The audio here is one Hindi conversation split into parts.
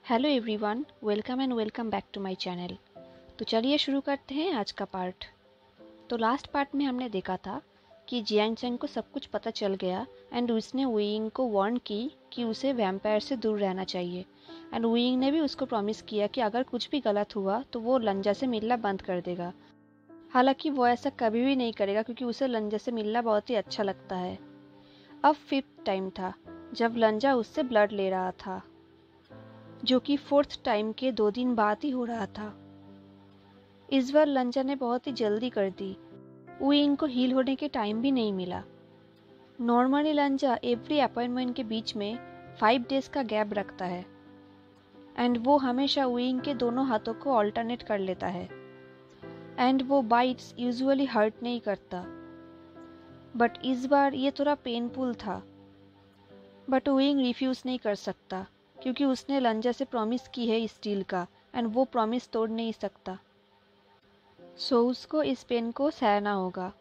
Hello everyone, welcome back to my channel. तो चलिए शुरू करते हैं आज का पार्ट। तो लास्ट पार्ट में हमने देखा था कि जियांग चैंग को सब कुछ पता चल गया एंड उसने वुयिंग को वार्न की कि उसे वैम्पायर से दूर रहना चाहिए। एंड वुयिंग ने भी उसको प्रॉमिस किया कि अगर कुछ भी गलत हुआ तो वो लंजा से मिलना बंद कर देगा। हालांकि वो ऐसा कभी भी नहीं करेगा क्योंकि उसे लंजा से मिलना बहुत ही अच्छा लगता है। अब 5th टाइम था जब लंजा उससे ब्लड ले रहा था, जो कि 4th टाइम के 2 दिन बाद ही हो रहा था। इस बार लंजा ने बहुत ही जल्दी कर दी। वुयिंग को हील होने के टाइम भी नहीं मिला। नॉर्मली लंजा एवरी अपॉइंटमेंट के बीच में 5 डेज का गैप रखता है एंड वो हमेशा वुयिंग के दोनों हाथों को ऑल्टरनेट कर लेता है एंड वो बाइट्स यूजुअली हर्ट नहीं करता। बट इस बार ये थोड़ा पेनफुल था। बट वुयिंग रिफ्यूज़ नहीं कर सकता क्योंकि उसने लंजा से प्रॉमिस की है इस डील का एंड वो प्रॉमिस तोड़ नहीं सकता। सो उसको इस पेन को सहना होगा।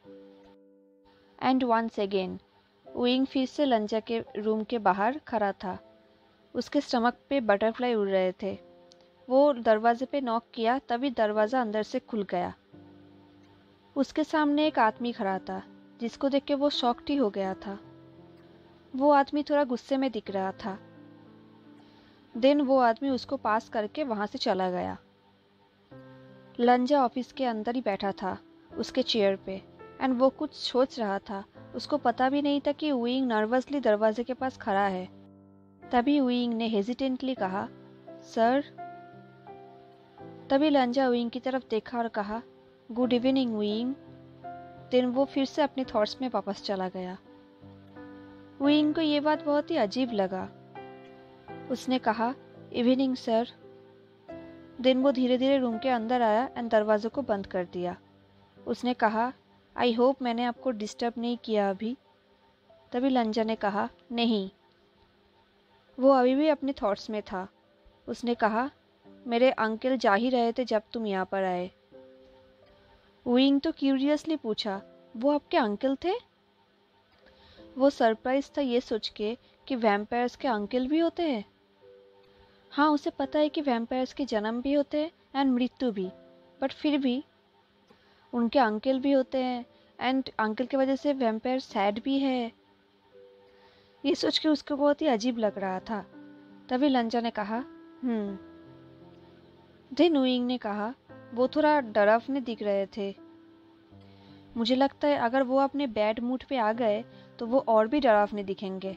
एंड वंस अगेन वुयिंग फिर से लंजा के रूम के बाहर खड़ा था। उसके स्टमक पे बटरफ्लाई उड़ रहे थे। वो दरवाजे पे नॉक किया, तभी दरवाज़ा अंदर से खुल गया। उसके सामने एक आदमी खड़ा था जिसको देख के वो शॉक्ड ही हो गया था। वो आदमी थोड़ा गुस्से में दिख रहा था। देन वो आदमी उसको पास करके वहाँ से चला गया। लंजा ऑफिस के अंदर ही बैठा था उसके चेयर पे एंड वो कुछ सोच रहा था। उसको पता भी नहीं था कि वुयिंग नर्वसली दरवाजे के पास खड़ा है। तभी वुयिंग ने हेजिटेंटली कहा, सर। तभी लंजा वुयिंग की तरफ देखा और कहा, गुड इवनिंग वुयिंग। देन वो फिर से अपने थॉट्स में वापस चला गया। वुयिंग को ये बात बहुत ही अजीब लगा। उसने कहा, इवनिंग सर। देन वो धीरे धीरे रूम के अंदर आया एंड दरवाजे को बंद कर दिया। उसने कहा, आई होप मैंने आपको डिस्टर्ब नहीं किया अभी। तभी लंजा ने कहा, नहीं। वो अभी भी अपने थॉट्स में था। उसने कहा, मेरे अंकल जा ही रहे थे जब तुम यहाँ पर आए। वुयिंग तो क्यूरियसली पूछा, वो आपके अंकल थे? वो सरप्राइज था ये सोच के कि वैम्पायर्स के अंकल भी होते हैं। हाँ, उसे पता है कि वैम्पायर्स के जन्म भी होते हैं एंड मृत्यु भी, बट फिर भी उनके अंकल भी होते हैं एंड अंकल की वजह से वैम्पायर सैड भी है। ये सोच के उसको बहुत ही अजीब लग रहा था। तभी लंजा ने कहा, देन वुयिंग ने कहा, वो थोड़ा डरावने दिख रहे थे। मुझे लगता है अगर वो अपने बैड मूड पे आ गए तो वो और भी डरावने दिखेंगे।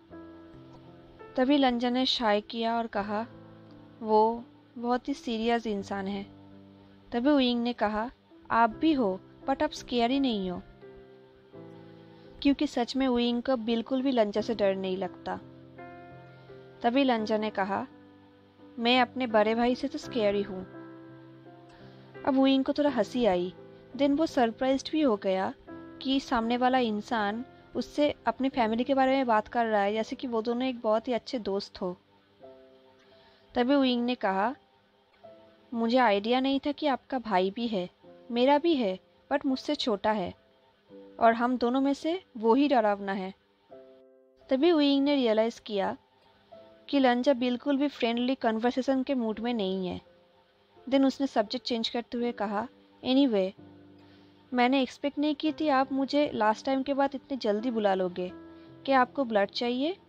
तभी लंजा ने शाय किया और कहा, वो बहुत ही सीरियस इंसान है। तभी वुयिंग ने कहा, आप भी हो बट आप स्केरी नहीं हो। क्योंकि सच में वुयिंग को बिल्कुल भी लंजा से डर नहीं लगता। तभी लंजा ने कहा, मैं अपने बड़े भाई से तो स्केरी हूँ। अब वुयिंग को थोड़ा हंसी आई। देन वो सरप्राइज्ड भी हो गया कि सामने वाला इंसान उससे अपनी फैमिली के बारे में बात कर रहा है, जैसे कि वो दोनों एक बहुत ही अच्छे दोस्त हो। तभी वुयिंग ने कहा, मुझे आइडिया नहीं था कि आपका भाई भी है। मेरा भी है बट मुझसे छोटा है और हम दोनों में से वो ही डरावना है। तभी वुयिंग ने रियलाइज़ किया कि लंजा बिल्कुल भी फ्रेंडली कन्वर्सेशन के मूड में नहीं है। देन उसने सब्जेक्ट चेंज करते हुए कहा, एनीवे, मैंने एक्सपेक्ट नहीं की थी आप मुझे लास्ट टाइम के बाद इतने जल्दी बुला लोगे। क्या आपको ब्लड चाहिए?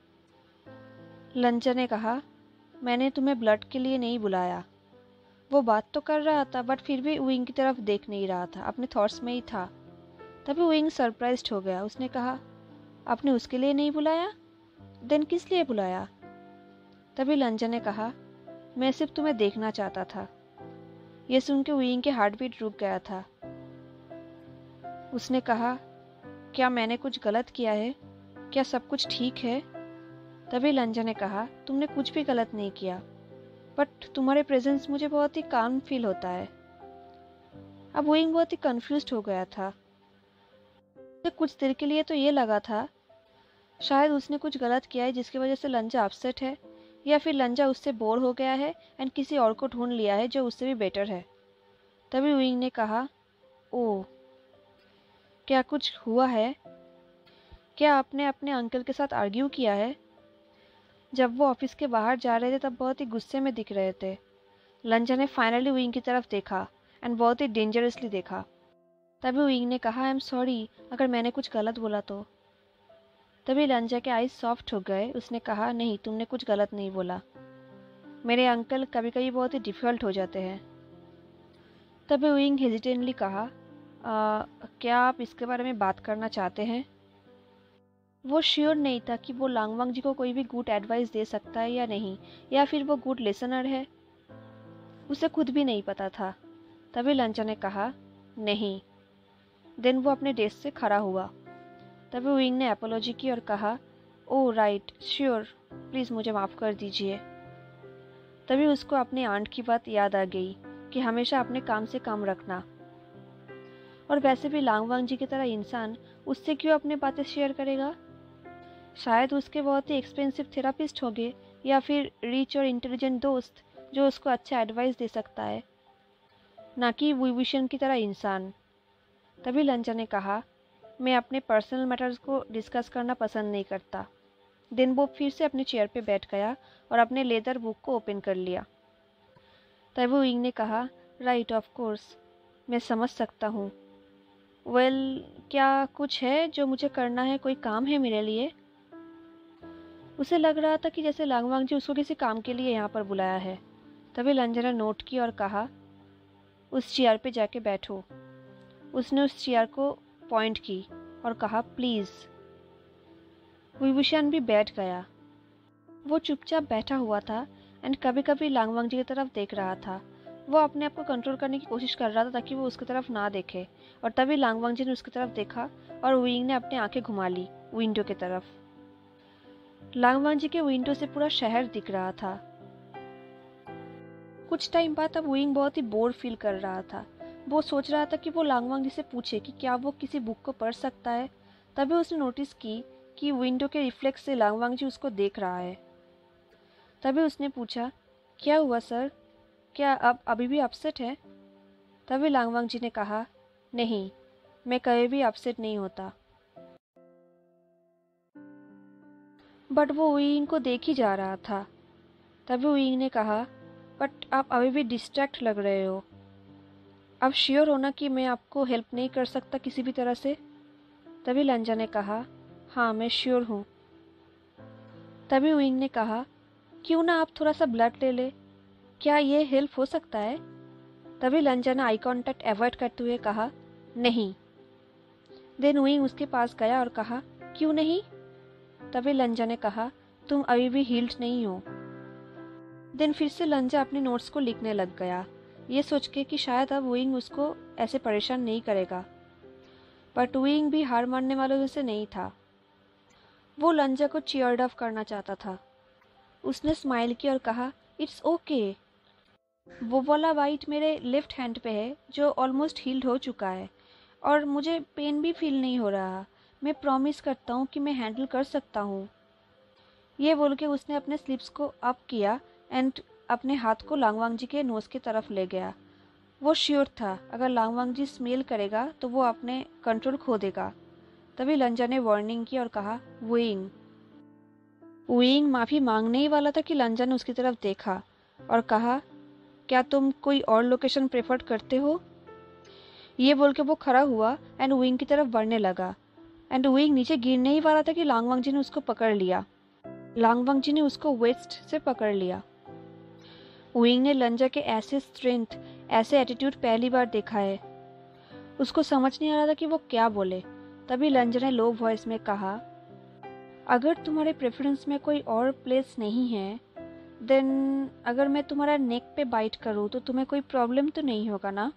लंजा ने कहा, मैंने तुम्हें ब्लड के लिए नहीं बुलाया। वो बात तो कर रहा था बट फिर भी वुयिंग की तरफ देख नहीं रहा था, अपने थॉट्स में ही था। तभी वुयिंग सरप्राइज्ड हो गया। उसने कहा, आपने उसके लिए नहीं बुलाया? देन किस लिए बुलाया? तभी लंजा ने कहा, मैं सिर्फ तुम्हें देखना चाहता था। यह सुन के वुयिंग के हार्ट बीट रुक गया था। उसने कहा, क्या मैंने कुछ गलत किया है? क्या सब कुछ ठीक है? तभी लंजा ने कहा, तुमने कुछ भी गलत नहीं किया बट तुम्हारे प्रेजेंस मुझे बहुत ही काम फील होता है। अब वुयिंग बहुत ही कंफ्यूज्ड हो गया था। कुछ देर के लिए तो ये लगा था शायद उसने कुछ गलत किया है जिसकी वजह से लंजा अपसेट है, या फिर लंजा उससे बोर हो गया है एंड किसी और को ढूंढ लिया है जो उससे भी बेटर है। तभी वुयिंग ने कहा, ओह, क्या कुछ हुआ है? क्या आपने अपने अंकल के साथ आर्ग्यू किया है? जब वो ऑफिस के बाहर जा रहे थे तब बहुत ही गुस्से में दिख रहे थे। लंजा ने फाइनली विंग की तरफ देखा एंड बहुत ही डेंजरसली देखा। तभी विंग ने कहा, आई एम सॉरी अगर मैंने कुछ गलत बोला तो। तभी लंजा के आईज सॉफ्ट हो गए। उसने कहा, नहीं तुमने कुछ गलत नहीं बोला। मेरे अंकल कभी कभी बहुत ही डिफ़िकल्ट हो जाते हैं। तभी विंग हेजिटेंटली कहा, क्या आप इसके बारे में बात करना चाहते हैं? वो श्योर नहीं था कि वो लांगवांग जी को कोई भी गुड एडवाइस दे सकता है या नहीं, या फिर वो गुड लिसनर है। उसे खुद भी नहीं पता था। तभी लंचा ने कहा, नहीं। देन वो अपने डेस्क से खड़ा हुआ। तभी विंग ने अपोलॉजी की और कहा, ओह राइट श्योर, प्लीज़ मुझे माफ़ कर दीजिए। तभी उसको अपने आंट की बात याद आ गई कि हमेशा अपने काम से काम रखना। और वैसे भी लांगवांग जी की तरह इंसान उससे क्यों अपनी बातें शेयर करेगा? शायद उसके बहुत ही एक्सपेंसिव थेरापिस्ट होंगे, या फिर रिच और इंटेलिजेंट दोस्त जो उसको अच्छा एडवाइस दे सकता है, ना कि विभूषण की तरह इंसान। तभी लंचा ने कहा, मैं अपने पर्सनल मैटर्स को डिस्कस करना पसंद नहीं करता। दिन वो फिर से अपने चेयर पे बैठ गया और अपने लेदर बुक को ओपन कर लिया। तभी विंग ने कहा, राइट ऑफ कोर्स, मैं समझ सकता हूँ। वेल, क्या कुछ है जो मुझे करना है? कोई काम है मेरे लिए? उसे लग रहा था कि जैसे लांगवांग जी उसको किसी काम के लिए यहाँ पर बुलाया है। तभी लंजा ने नोट की और कहा, उस चेयर पे जाके बैठो। उसने उस चेयर को पॉइंट की और कहा, प्लीज़। विभूषण भी बैठ गया। वो चुपचाप बैठा हुआ था एंड कभी कभी लांगवांग जी की तरफ देख रहा था। वो अपने आप को कंट्रोल करने की कोशिश कर रहा था ताकि वो उसकी तरफ ना देखे। और तभी लांगवांग जी ने उसकी तरफ देखा और विंग ने अपनी आंखें घुमा ली विंडो की तरफ। लांगवांग जी के विंडो से पूरा शहर दिख रहा था। कुछ टाइम बाद अब विंग बहुत ही बोर फील कर रहा था। वो सोच रहा था कि वो लांगवांग जी से पूछे कि क्या वो किसी बुक को पढ़ सकता है। तभी उसने नोटिस की कि विंडो के रिफ्लेक्स से लांगवांग जी उसको देख रहा है। तभी उसने पूछा, क्या हुआ सर, क्या आप अभी भी अपसेट है? तभी लांगवांग जी ने कहा, नहीं, मैं कभी भी अपसेट नहीं होता। बट वो विंग को देख ही जा रहा था। तभी विंग ने कहा, बट आप अभी भी डिस्ट्रैक्ट लग रहे हो। आप श्योर हो ना कि मैं आपको हेल्प नहीं कर सकता किसी भी तरह से? तभी लंजा ने कहा, हाँ मैं श्योर हूँ। तभी विंग ने कहा, क्यों ना आप थोड़ा सा ब्लड ले ले, क्या ये हेल्प हो सकता है? तभी लंजा ने आई कांटेक्ट अवॉइड करते हुए कहा, नहीं। देन विंग उसके पास गया और कहा, क्यों नहीं? तभी लंजा ने कहा, तुम अभी भी हील्ड नहीं हो। देन फिर से लंजा अपने नोट्स को लिखने लग गया, ये सोच के कि शायद अब विंग उसको ऐसे परेशान नहीं करेगा। बट विंग भी हार मानने वालों में से नहीं था। वो लंजा को चीयर्ड अप करना चाहता था। उसने स्माइल की और कहा, इट्स ओके। वो वाला वाइट मेरे लेफ्ट हैंड पे है जो ऑलमोस्ट हील्ड हो चुका है, और मुझे पेन भी फील नहीं हो रहा। मैं प्रॉमिस करता हूँ कि मैं हैंडल कर सकता हूँ। ये बोल के उसने अपने स्लिप्स को अप किया एंड अपने हाथ को लांगवांग जी के नोज की तरफ ले गया। वो श्योर था अगर लांगवांग जी स्मेल करेगा तो वो अपने कंट्रोल खो देगा। तभी लंजा ने वार्निंग की और कहा, वुइंग। वुइंग माफ़ी मांगने ही वाला था कि लंजा ने उसकी तरफ देखा और कहा, क्या तुम कोई और लोकेशन प्रेफर करते हो? ये बोल के वो खड़ा हुआ एंड विंग की तरफ बढ़ने लगा। एंड विंग नीचे गिरने ही वाला था कि लांगवांग जी ने उसको पकड़ लिया। लांगवांग जी ने उसको वेस्ट से पकड़ लिया। विंग ने लंजा के ऐसे स्ट्रेंथ, ऐसे एटीट्यूड पहली बार देखा है। उसको समझ नहीं आ रहा था कि वो क्या बोले। तभी लंजा ने लो वॉइस में कहा, अगर तुम्हारे प्रेफरेंस में कोई और प्लेस नहीं है, देन अगर मैं तुम्हारा नेक पे बाइट करूँ तो तुम्हें कोई प्रॉब्लम तो नहीं होगा ना?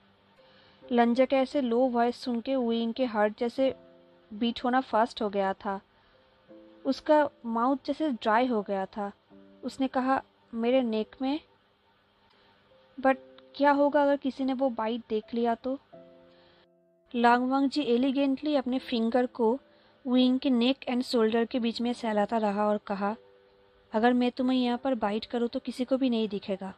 लंजा के ऐसे लो वॉइस सुन के विंग के हार्ट जैसे बीट होना फास्ट हो गया था। उसका माउथ जैसे ड्राई हो गया था। उसने कहा, मेरे नेक में? बट क्या होगा अगर किसी ने वो बाइट देख लिया तो? लांगवांग जी एलिगेंटली अपने फिंगर को विंग के नेक एंड शोल्डर के बीच में सहलाता रहा और कहा, अगर मैं तुम्हें यहाँ पर बाइट करूँ तो किसी को भी नहीं दिखेगा।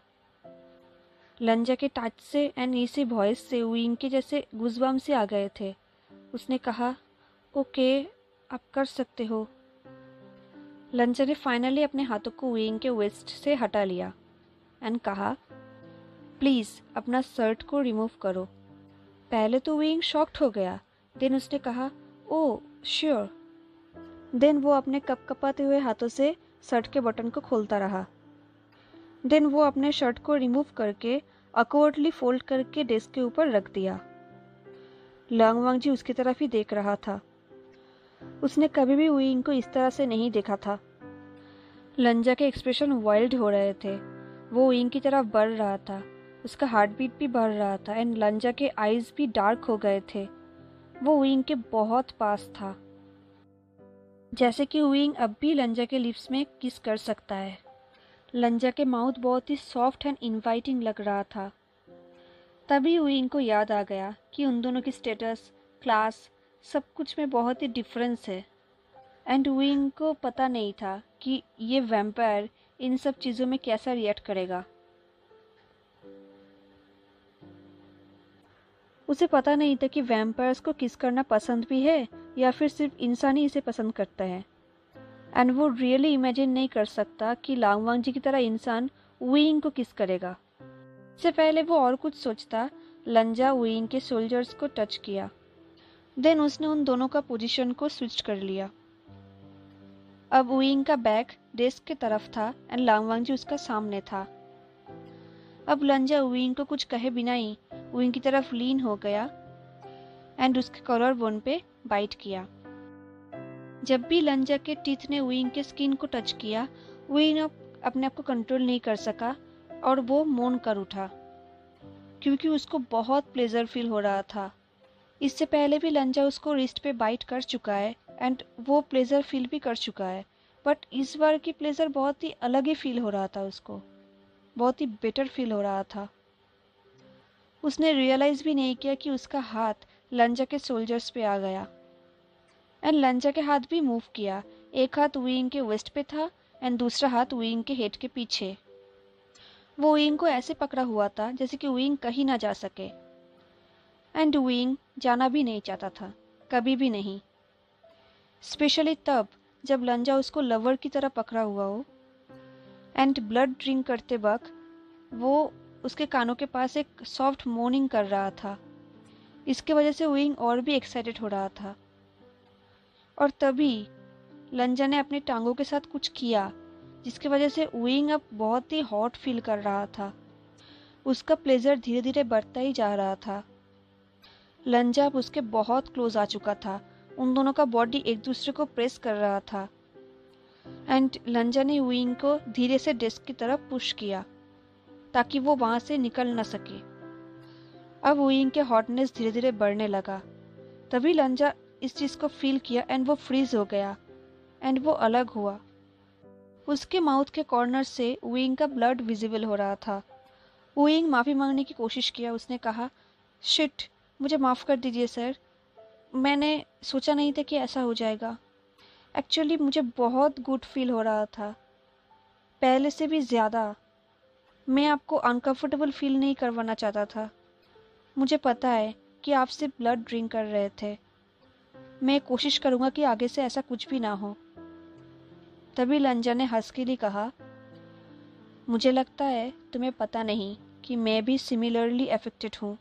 लंजा के टच से एंड इसी वॉइस से विंग के जैसे गुज़बम से आ गए थे। उसने कहा, ओके, आप कर सकते हो। लंजा ने फाइनली अपने हाथों को वुइंग के वेस्ट से हटा लिया एंड कहा, प्लीज़ अपना शर्ट को रिमूव करो। पहले तो वुइंग शॉक्ड हो गया। देन उसने कहा, ओह श्योर। देन वो अपने कपकपाते हुए हाथों से शर्ट के बटन को खोलता रहा। देन वो अपने शर्ट को रिमूव करके ऑकवर्डली फोल्ड करके डेस्क के ऊपर रख दिया। लांग वांग जी उसकी तरफ ही देख रहा था। उसने कभी भी वुइंग को इस तरह से नहीं देखा था। लंजा के एक्सप्रेशन वाइल्ड हो रहे थे। वो वुइंग की तरफ बढ़ रहा था। उसका हार्ट बीट भी बढ़ रहा था एंड लंजा के आईज भी डार्क हो गए थे। वो वुइंग के बहुत पास था, जैसे कि वुइंग अब भी लंजा के लिप्स में किस कर सकता है। लंजा के माउथ बहुत ही सॉफ्ट एंड इनवाइटिंग लग रहा था। तभी वुइंग को याद आ गया कि उन दोनों की स्टेटस, क्लास, सब कुछ में बहुत ही डिफरेंस है। एंड वुइंग को पता नहीं था कि ये वैम्पायर इन सब चीज़ों में कैसा रिएक्ट करेगा। उसे पता नहीं था कि वैम्पायर्स को किस करना पसंद भी है या फिर सिर्फ इंसान ही इसे पसंद करता है। एंड वो रियली इमेजिन नहीं कर सकता कि लांग वांग जी की तरह इंसान वुइंग को किस करेगा। इससे पहले वो और कुछ सोचता, लंजा वुइंग के सोल्जर्स को टच किया। देन उसने उन दोनों का पोजीशन को स्विच कर लिया। अब वुइंग का बैक डेस्क की तरफ था एंड लांग वांग जी उसका सामने था। अब लंजा वुइंग को कुछ कहे बिना ही वुइंग की तरफ लीन हो गया एंड उसके कॉलर बोन पे बाइट किया। जब भी लंजा के टीथ ने वुइंग के स्किन को टच किया, वुइंग अपने आप को कंट्रोल नहीं कर सका और वो मौन कर उठा, क्योंकि उसको बहुत प्लेजर फील हो रहा था। इससे पहले भी लंजा उसको रिस्ट पे बाइट कर चुका है एंड वो प्लेजर फील भी कर चुका है, बट इस बार की प्लेजर बहुत ही अलग ही फील हो रहा था। उसको बहुत ही बेटर फील हो रहा था। उसने रियलाइज भी नहीं किया कि उसका हाथ लंजा के सोल्जर्स पे आ गया एंड लंजा के हाथ भी मूव किया। एक हाथ वुइंग के वेस्ट पे था एंड दूसरा हाथ वुइंग के हेड के पीछे। वो वुइंग को ऐसे पकड़ा हुआ था जैसे कि वुइंग कहीं ना जा सके एंड वुइंग जाना भी नहीं चाहता था, कभी भी नहीं। स्पेशली तब जब लंजा उसको लवर की तरह पकड़ा हुआ हो एंड ब्लड ड्रिंक करते वक्त वो उसके कानों के पास एक सॉफ्ट मोर्निंग कर रहा था। इसके वजह से वुइंग और भी एक्साइटेड हो रहा था। और तभी लंजा ने अपनी टांगों के साथ कुछ किया जिसकी वजह से वुइंग अब बहुत ही हॉट फील कर रहा था। उसका प्लेजर धीरे धीरे बढ़ता ही जा रहा था। लंजा अब उसके बहुत क्लोज आ चुका था। उन दोनों का बॉडी एक दूसरे को प्रेस कर रहा था एंड लंजा ने वुइंग को धीरे से डेस्क की तरफ पुश किया ताकि वो वहां से निकल न सके। अब वुइंग के हॉटनेस धीरे धीरे बढ़ने लगा। तभी लंजा इस चीज को फील किया एंड वो फ्रीज हो गया एंड वो अलग हुआ। उसके माउथ के कॉर्नर से वुइंग का ब्लड विजिबल हो रहा था। वुइंग माफी मांगने की कोशिश किया। उसने कहा, शिट, मुझे माफ कर दीजिए सर, मैंने सोचा नहीं था कि ऐसा हो जाएगा। एक्चुअली मुझे बहुत गुड फील हो रहा था, पहले से भी ज़्यादा। मैं आपको अनकंफर्टेबल फील नहीं करवाना चाहता था। मुझे पता है कि आप सिर्फ ब्लड ड्रिंक कर रहे थे। मैं कोशिश करूँगा कि आगे से ऐसा कुछ भी ना हो। तभी लंजा ने हंस के लिए कहा, मुझे लगता है तुम्हें पता नहीं कि मैं भी सिमिलरली अफेक्टेड हूँ।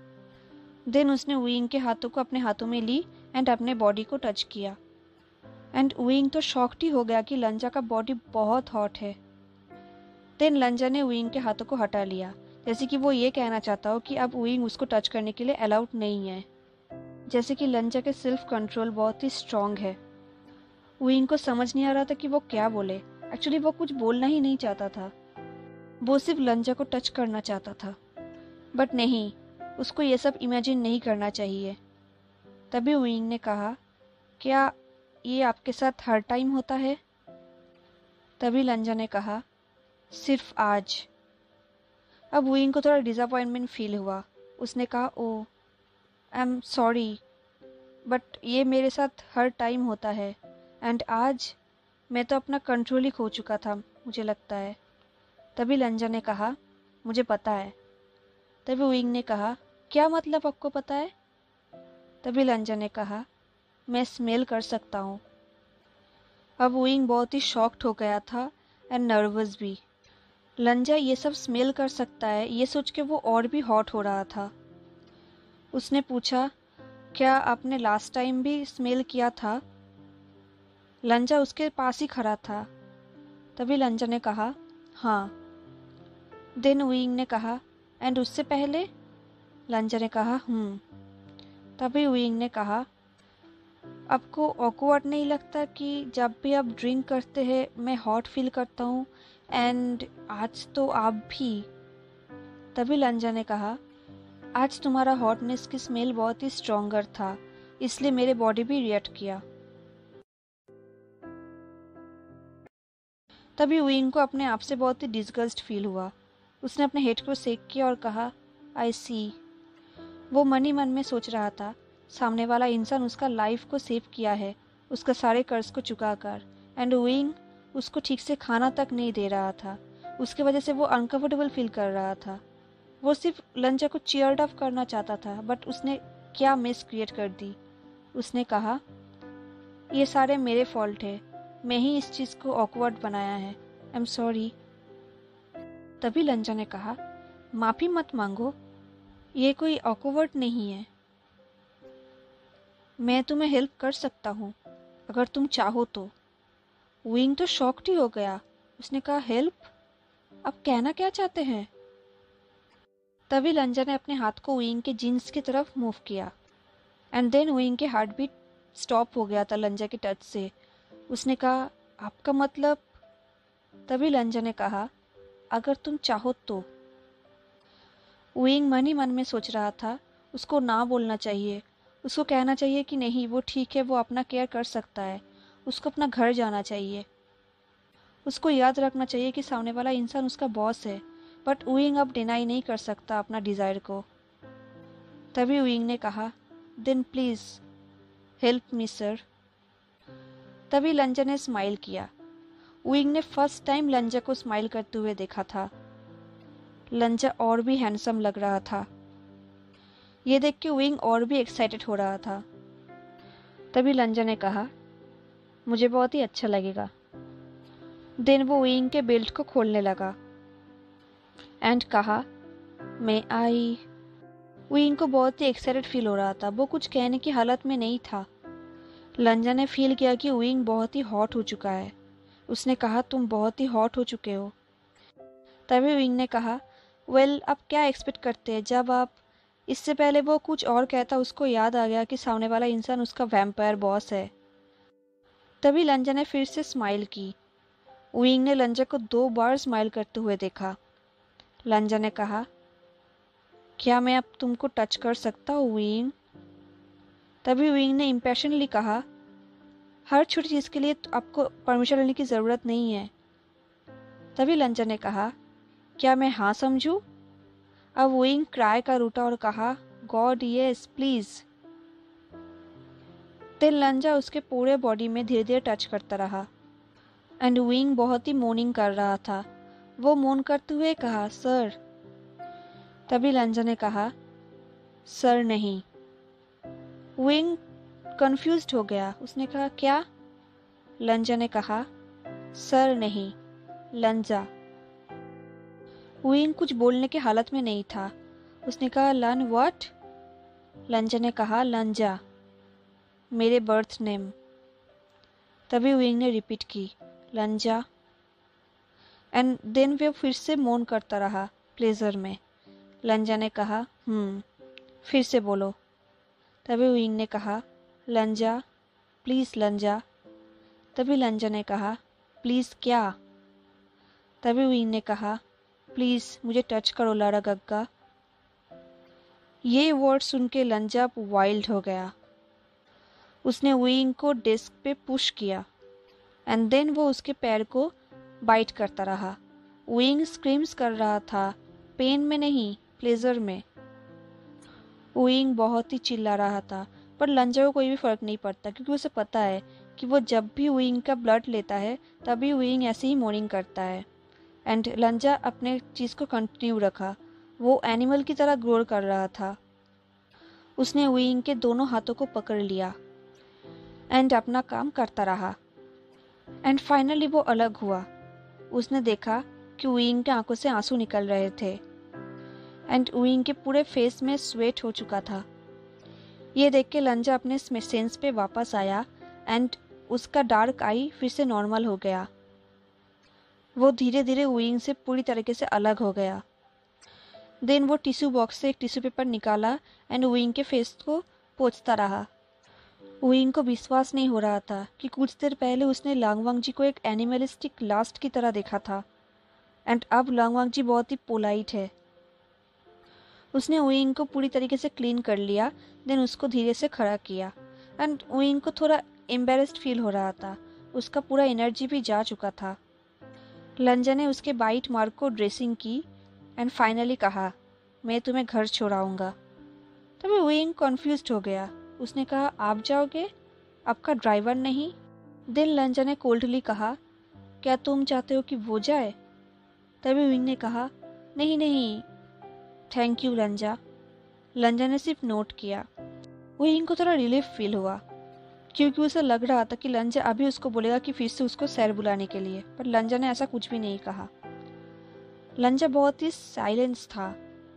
देन उसने वुइंग के हाथों को अपने हाथों में ली एंड अपने बॉडी को टच किया एंड वुइंग तो शॉक्ड ही हो गया कि लंजा का बॉडी बहुत हॉट है। देन लंजा ने वुइंग के हाथों को हटा लिया, जैसे कि वो ये कहना चाहता हो कि अब वुइंग उसको टच करने के लिए अलाउड नहीं है। जैसे कि लंजा के सेल्फ कंट्रोल बहुत ही स्ट्रांग है। वुइंग को समझ नहीं आ रहा था कि वो क्या बोले। एक्चुअली वो कुछ बोलना ही नहीं चाहता था, वो सिर्फ लंजा को टच करना चाहता था। बट नहीं, उसको ये सब इमेजिन नहीं करना चाहिए। तभी वुइंग ने कहा, क्या ये आपके साथ हर टाइम होता है? तभी लंजा ने कहा, सिर्फ आज। अब वुइंग को थोड़ा डिसअपॉइंटमेंट फील हुआ। उसने कहा, oh I am sorry, but ये मेरे साथ हर टाइम होता है एंड आज मैं तो अपना कंट्रोल ही खो चुका था, मुझे लगता है। तभी लंजा ने कहा, मुझे पता है। तभी वुइंग ने कहा, क्या मतलब आपको पता है? तभी लंजा ने कहा, मैं स्मेल कर सकता हूँ। अब वुइंग बहुत ही शॉक्ड हो गया था एंड नर्वस भी। लंजा ये सब स्मेल कर सकता है, ये सोच के वो और भी हॉट हो रहा था। उसने पूछा, क्या आपने लास्ट टाइम भी स्मेल किया था? लंजा उसके पास ही खड़ा था। तभी लंजा ने कहा, हाँ। देन वुइंग ने कहा, एंड उससे पहले? लंजा ने कहा, तभी वुइंग ने कहा, आपको ऑकवर्ड नहीं लगता कि जब भी आप ड्रिंक करते हैं मैं हॉट फील करता हूँ, एंड आज तो आप भी। तभी लंजा ने कहा, आज तुम्हारा हॉटनेस की स्मेल बहुत ही स्ट्रॉन्गर था, इसलिए मेरे बॉडी भी रिएक्ट किया। तभी विंग को अपने आप से बहुत ही डिस्गस्ट फील हुआ। उसने अपने हेड को सेक किया और कहा, आई सी। वो मन ही मन में सोच रहा था, सामने वाला इंसान उसका लाइफ को सेव किया है, उसका सारे कर्ज को चुका कर, एंड विंग उसको ठीक से खाना तक नहीं दे रहा था। उसकी वजह से वो अनकंफर्टेबल फील कर रहा था। वो सिर्फ लंचा को चीयर्ड अप करना चाहता था, बट उसने क्या मिस क्रिएट कर दी। उसने कहा, ये सारे मेरे फॉल्ट है, मैं ही इस चीज़ को ऑकवर्ड बनाया है, आई एम सॉरी। तभी लंचा ने कहा, माफ़ी मत मांगो, ये कोई ऑकवर्ड नहीं है, मैं तुम्हें हेल्प कर सकता हूँ अगर तुम चाहो तो। विंग तो शॉक्ड ही हो गया। उसने कहा, हेल्प? आप कहना क्या चाहते हैं? तभी लंजा ने अपने हाथ को विंग के जीन्स की तरफ मूव किया, एंड देन विंग के हार्ट बीट स्टॉप हो गया था लंजा के टच से। उसने कहा, आपका मतलब? तभी लंजा ने कहा, अगर तुम चाहो तो। विंग मन ही मन में सोच रहा था, उसको ना बोलना चाहिए, उसको कहना चाहिए कि नहीं वो ठीक है, वो अपना केयर कर सकता है, उसको अपना घर जाना चाहिए, उसको याद रखना चाहिए कि सामने वाला इंसान उसका बॉस है। बट विंग अब डिनाई नहीं कर सकता अपना डिज़ायर को। तभी विंग ने कहा, then please help me sir. तभी लंजा ने स्माइल किया। विंग ने फर्स्ट टाइम लंजा को स्माइल करते हुए देखा था। लंजा और भी हैंडसम लग रहा था। ये देख के विंग और भी एक्साइटेड हो रहा था। तभी लंजा ने कहा, मुझे बहुत ही अच्छा लगेगा। देन वो विंग के बेल्ट को खोलने लगा एंड कहा, मैं आई। विंग को बहुत ही एक्साइटेड फील हो रहा था, वो कुछ कहने की हालत में नहीं था। लंजा ने फील किया कि विंग बहुत ही हॉट हो चुका है। उसने कहा, तुम बहुत ही हॉट हो चुके हो। तभी विंग ने कहा, वेल आप क्या एक्सपेक्ट करते हैं? जब आप इससे पहले वो कुछ और कहता, उसको याद आ गया कि सामने वाला इंसान उसका वैम्पायर बॉस है। तभी लंजा ने फिर से स्माइल की। विंग ने लंजा को 2 बार स्माइल करते हुए देखा। लंजा ने कहा, क्या मैं अब तुमको टच कर सकता हूँ विंग? तभी विंग ने इम्पैशनली कहा, हर छोटी चीज़ के लिए आपको परमिशन लेने की ज़रूरत नहीं है। तभी लंजा ने कहा, क्या मैं हाँ समझूं? अब विंग क्राई का रूठा और कहा, god yes please. Then Lan Zhan उसके पूरे बॉडी में धीरे धीरे टच करता रहा, एंड विंग बहुत ही मोर्निंग कर रहा था। वो मोन करते हुए कहा, सर। तभी लंजा ने कहा, सर नहीं। विंग कंफ्यूज्ड हो गया। उसने कहा, क्या? लंजा ने कहा, सर नहीं, लंजा। विंग कुछ बोलने की हालत में नहीं था। उसने कहा, लन व्हाट? लंजा ने कहा, लंजा, मेरे बर्थ नेम। तभी विंग ने रिपीट की, लंजा, एंड देन वे फिर से मौन करता रहा प्लेजर में। लंजा ने कहा, फिर से बोलो। तभी विंग ने कहा, लंजा, प्लीज़ लंजा। तभी लंजा ने कहा, प्लीज़ क्या? तभी विंग ने कहा, प्लीज़ मुझे टच करो लाड़ा गग्गा। ये वर्ड सुन के लंजा वाइल्ड हो गया। उसने विंग को डेस्क पे पुश किया, एंड देन वो उसके पैर को बाइट करता रहा। विंग स्क्रीम्स कर रहा था, पेन में नहीं, प्लेजर में। विंग बहुत ही चिल्ला रहा था, पर लंजा को कोई भी फर्क नहीं पड़ता, क्योंकि उसे पता है कि वो जब भी विंग का ब्लड लेता है तभी विंग ऐसे ही मोर्निंग करता है। एंड लंजा अपने चीज़ को कंटिन्यू रखा। वो एनिमल की तरह ग्रोर कर रहा था। उसने विंग के दोनों हाथों को पकड़ लिया एंड अपना काम करता रहा। एंड फाइनली वो अलग हुआ। उसने देखा कि वुइंग के आंखों से आंसू निकल रहे थे एंड वुइंग के पूरे फेस में स्वेट हो चुका था। ये देख के लंजा अपने सेंस पे वापस आया एंड उसका डार्क आई फिर से नॉर्मल हो गया। वो धीरे धीरे वुइंग से पूरी तरीके से अलग हो गया। देन वो टिश्यू बॉक्स से एक टिश्यू पेपर निकाला एंड वुइंग के फेस को पोंछता रहा। वुइंग को विश्वास नहीं हो रहा था कि कुछ देर पहले उसने लांगवांग जी को एक एनिमलिस्टिक लास्ट की तरह देखा था एंड अब लांगवांग जी बहुत ही पोलाइट है। उसने वुइंग को पूरी तरीके से क्लीन कर लिया, देन उसको धीरे से खड़ा किया एंड वुइंग को थोड़ा एम्बेरस्ड फील हो रहा था। उसका पूरा एनर्जी भी जा चुका था। लंजा ने उसके बाइट मार्क को ड्रेसिंग की एंड फाइनली कहा, मैं तुम्हें घर छोड़ाऊंगा। तभी वुइंग कन्फ्यूज्ड हो गया। उसने कहा, आप जाओगे? आपका ड्राइवर नहीं? देन लंजा ने कोल्डली कहा, क्या तुम चाहते हो कि वो जाए? तभी वुइंग ने कहा, नहीं नहीं थैंक यू लंजा। लंजा ने सिर्फ नोट किया। वुइंग को थोड़ा रिलीफ फील हुआ क्योंकि उसे लग रहा था कि लंजा अभी उसको बोलेगा कि फिर से उसको सैर बुलाने के लिए, पर लंजा ने ऐसा कुछ भी नहीं कहा। लंजा बहुत ही साइलेंस था।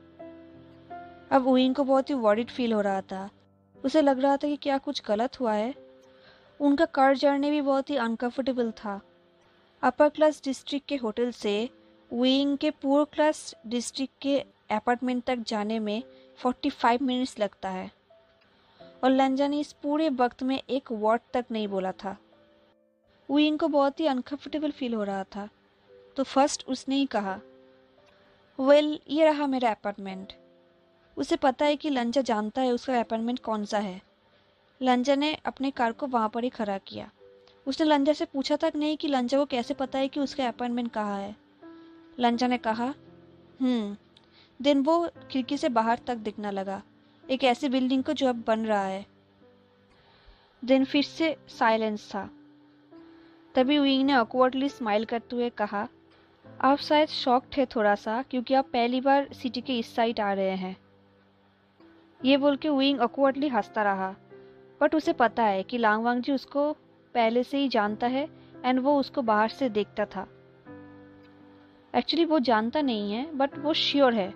अब वुइंग को बहुत ही वॉरिड फील हो रहा था। उसे लग रहा था कि क्या कुछ गलत हुआ है। उनका कार जर्नी भी बहुत ही अनकंफर्टेबल था। अपर क्लास डिस्ट्रिक्ट के होटल से वुइंग के पुअर क्लास डिस्ट्रिक्ट के अपार्टमेंट तक जाने में 45 मिनट्स लगता है और लंजा ने इस पूरे वक्त में एक वर्ड तक नहीं बोला था। वुइंग को बहुत ही अनकंफर्टेबल फील हो रहा था, तो फर्स्ट उसने ही कहा, वेल ये रहा मेरा अपार्टमेंट। उसे पता है कि लंजा जानता है उसका अपार्टमेंट कौन सा है। लंजा ने अपने कार को वहाँ पर ही खड़ा किया। उसने लंजा से पूछा तक नहीं कि लंजा को कैसे पता है कि उसका अपार्टमेंट कहाँ है। लंजा ने कहा, देन वो खिड़की से बाहर तक दिखने लगा, एक ऐसी बिल्डिंग को जो अब बन रहा है। देन फिर से साइलेंस था। तभी वुइंग ने ऑकवर्डली स्माइल करते हुए कहा, आप शायद शॉक्ड थे थोड़ा सा क्योंकि आप पहली बार सिटी के इस साइड आ रहे हैं। ये बोल के वुइंग ऑकवर्डली हंसता रहा, बट उसे पता है कि लांगवांग जी उसको पहले से ही जानता है एंड वो उसको बाहर से देखता था। एक्चुअली वो जानता नहीं है बट वो श्योर है।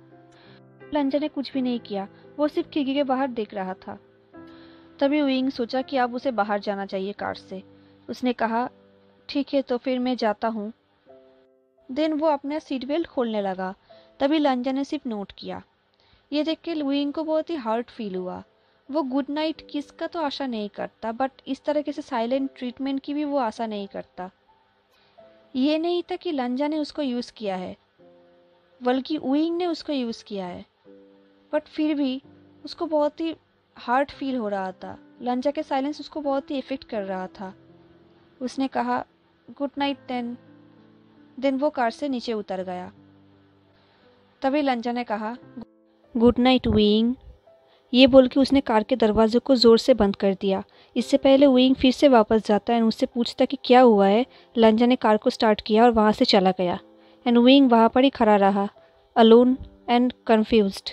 लंजा ने कुछ भी नहीं किया, वो सिर्फ खिड़की के बाहर देख रहा था। तभी वुइंग सोचा कि अब उसे बाहर जाना चाहिए कार से। उसने कहा, ठीक है तो फिर मैं जाता हूँ। देन वो अपना सीट बेल्ट खोलने लगा। तभी लंजा ने सिर्फ नोट किया। ये देख के वुइंग को बहुत ही हर्ट फील हुआ। वो गुड नाइट किस का तो आशा नहीं करता, बट इस तरह से साइलेंट ट्रीटमेंट की भी वो आशा नहीं करता। ये नहीं था कि लंजा ने उसको यूज़ किया है, बल्कि वुइंग ने उसको यूज़ किया है, बट फिर भी उसको बहुत ही हार्ट फील हो रहा था। लंजा के साइलेंस उसको बहुत ही इफेक्ट कर रहा था। उसने कहा, गुड नाइट देन वो कार से नीचे उतर गया। तभी लंजा ने कहा, गुड नाइट वुइंग। ये बोल के उसने कार के दरवाजे को ज़ोर से बंद कर दिया। इससे पहले वुइंग फिर से वापस जाता एंड उससे पूछता कि क्या हुआ है। लंजा ने कार को स्टार्ट किया और वहाँ से चला गया एंड वुइंग वहाँ पर ही खड़ा रहा, alone and confused.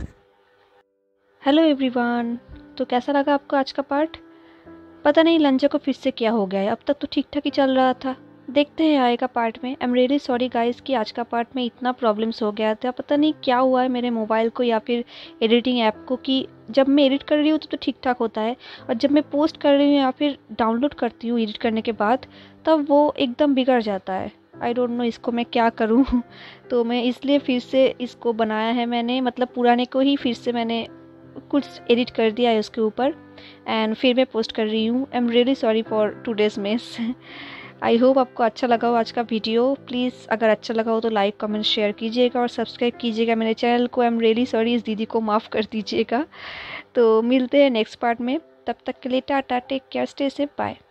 Hello everyone, तो कैसा लगा आपको आज का पार्ट? पता नहीं लंजा को फिर से क्या हो गया है, अब तक तो ठीक ठाक ही चल रहा था। देखते हैं आएगा पार्ट में। I am really sorry guys कि आज का पार्ट में इतना प्रॉब्लम्स हो गया था। पता नहीं क्या हुआ है मेरे मोबाइल को या फिर एडिटिंग ऐप को कि जब मैं एडिट कर रही हूँ तो ठीक ठाक होता है और जब मैं पोस्ट कर रही हूँ या फिर डाउनलोड करती हूँ एडिट करने के बाद तब वो एकदम बिगड़ जाता है। आई डोंट नो इसको मैं क्या करूँ तो मैं इसलिए फिर से इसको बनाया है मैंने, मतलब पुराने को ही फिर से मैंने कुछ एडिट कर दिया है उसके ऊपर एंड फिर मैं पोस्ट कर रही हूँ। I am really sorry for today's miss. I hope आपको अच्छा लगा हो आज का वीडियो। प्लीज़ अगर अच्छा लगा हो तो लाइक कमेंट शेयर कीजिएगा और सब्सक्राइब कीजिएगा मेरे चैनल को। आई एम रियली सॉरी, इस दीदी को माफ़ कर दीजिएगा। तो मिलते हैं नेक्स्ट पार्ट में, तब तक के लिए tata, take care, stay safe, bye.